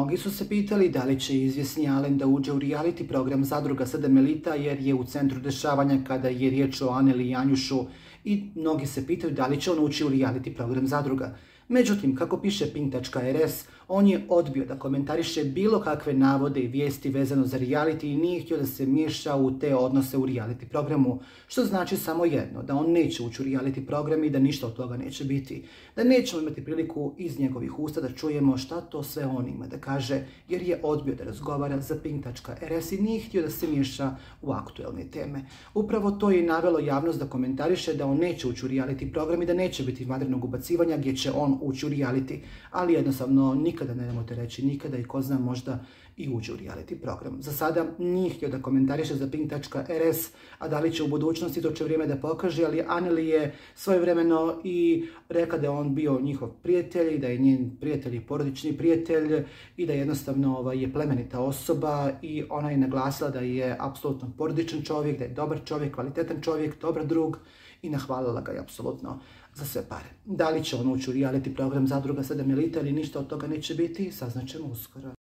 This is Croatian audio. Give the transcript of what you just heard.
Mnogi su se pitali da li će izvjesni Alen da uđe u reality program Zadruga 7 Elita jer je u centru dešavanja kada je riječ o Aneli i Janjušu i mnogi se pitaju da li će on ući u reality program Zadruga. Međutim, kako piše Pink.rs, on je odbio da komentariše bilo kakve navode i vijesti vezano za reality i nije htio da se miješa u te odnose u reality programu, što znači samo jedno, da on neće ući u reality program i da ništa od toga neće biti, da nećemo imati priliku iz njegovih usta da čujemo šta to sve on ima da kaže, jer je odbio da razgovara za Pink.rs i nije htio da se miješa u aktuelne teme. Upravo to je i navelo javnost da komentariše da on neće ući u reality program i da neće biti vanrednog ubacivanja gdje će on ući u reality, ali jednostavno nikada ne nemojte reći nikada i ko zna možda i uđe u reality program. Za sada nije htio da komentariše za Pink.rs, a da li će u budućnosti, to će vrijeme da pokaže, ali Aneli je svojevremeno i rekla da je on bio njihov prijatelj i da je njen prijatelj i porodični prijatelj i da jednostavno je plemenita osoba i ona je naglasila da je apsolutno porodičan čovjek, da je dobar čovjek, kvalitetan čovjek, dobar drug i nahvalila ga je apsolutno za sve pare. Da li će on ući u reality program Zadruga 7 Elita ili ništa od toga neće biti, saznaćemo uskoro.